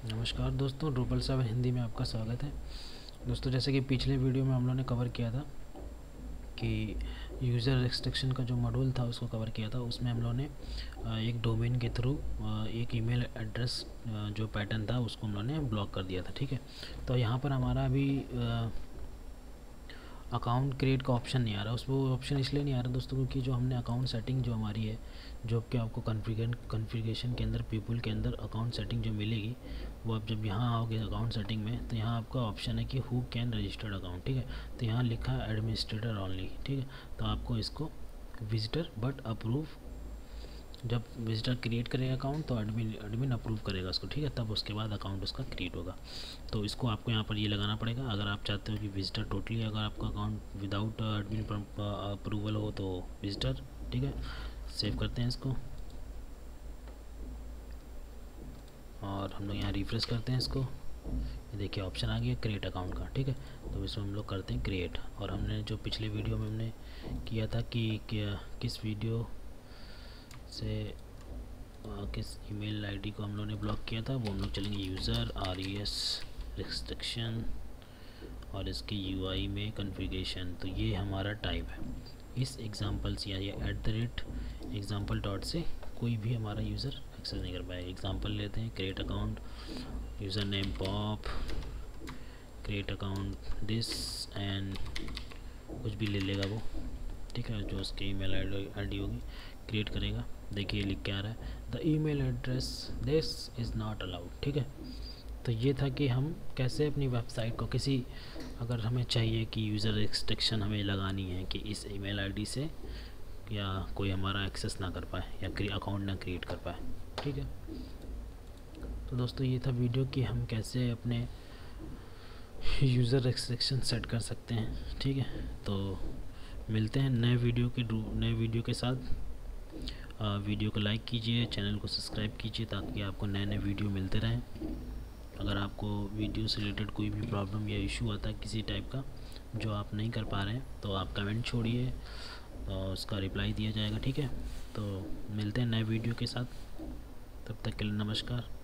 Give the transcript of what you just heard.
नमस्कार दोस्तों, ड्रूपल 7 हिंदी में आपका स्वागत है। दोस्तों, जैसे कि पिछले वीडियो में हम लोगों ने कवर किया था कि यूज़र रिस्ट्रिक्शन का जो मॉड्यूल था उसको कवर किया था। उसमें हम लोगों ने एक डोमेन के थ्रू एक ईमेल एड्रेस जो पैटर्न था उसको हम लोगों ने ब्लॉक कर दिया था। ठीक है, तो यहाँ पर हमारा अभी अकाउंट क्रिएट का ऑप्शन नहीं आ रहा। उस वो ऑप्शन इसलिए नहीं आ रहा दोस्तों क्योंकि जो हमने अकाउंट सेटिंग जो हमारी है, जो कि आपको कॉन्फ़िगरेशन के अंदर पीपल के अंदर अकाउंट सेटिंग जो मिलेगी, वो आप जब यहाँ आओगे अकाउंट सेटिंग में तो यहाँ आपका ऑप्शन है कि हु कैन रजिस्टर्ड अकाउंट। ठीक है, तो यहाँ लिखा है एडमिनिस्ट्रेटर ओनली। ठीक है, तो आपको इसको विजिटर बट अप्रूव, जब विजिटर क्रिएट करेगा अकाउंट तो एडमिन अप्रूव करेगा उसको। ठीक है, तब उसके बाद अकाउंट उसका क्रिएट होगा। तो इसको आपको यहाँ पर ये लगाना पड़ेगा। अगर आप चाहते हो कि विजिटर टोटली, अगर आपका अकाउंट विदाउट एडमिन अप्रूवल हो तो विजिटर। ठीक है, सेव करते हैं इसको और हम लोग यहाँ रिफ्रेश करते हैं इसको। ये देखिए ऑप्शन आ गया क्रिएट अकाउंट का। ठीक है, तो इसमें हम लोग करते हैं क्रिएट। और हमने जो पिछले वीडियो में हमने किया था कि किस वीडियो से किस ईमेल आईडी को हम लोगों ने ब्लॉक किया था, वो हम लोग चलेंगे यूज़र RES रिस्ट्रिक्शन और इसके UI में कॉन्फ़िगरेशन। तो ये हमारा टाइप है। इस एग्जांपल से या @example डॉट से कोई भी हमारा यूज़र एक्सेस नहीं कर पाएगा। एग्जांपल लेते हैं, create account, user name pop, create account this and कुछ भी ले लेगा वो। ठीक है, जो उसकी ईमेल आईडी होगी क्रिएट करेगा। देखिए लिख के आ रहा है the email address this is not allowed. ठीक है, तो ये था कि हम कैसे अपनी वेबसाइट को किसी, अगर हमें चाहिए कि यूज़र रिस्ट्रिक्शन हमें लगानी है कि इस ईमेल आईडी से या कोई हमारा एक्सेस ना कर पाए या अकाउंट ना क्रिएट कर पाए। ठीक है, तो दोस्तों ये था वीडियो कि हम कैसे अपने यूज़र रिस्ट्रिक्शन सेट कर सकते हैं। ठीक है, तो मिलते हैं नए वीडियो के साथ। वीडियो को लाइक कीजिए, चैनल को सब्सक्राइब कीजिए ताकि आपको नए नए वीडियो मिलते रहें। अगर आपको वीडियो से रिलेटेड कोई भी प्रॉब्लम या इशू आता है किसी टाइप का जो आप नहीं कर पा रहे हैं तो आप कमेंट छोड़िए और उसका रिप्लाई दिया जाएगा। ठीक है, तो मिलते हैं नए वीडियो के साथ, तब तक के लिए नमस्कार।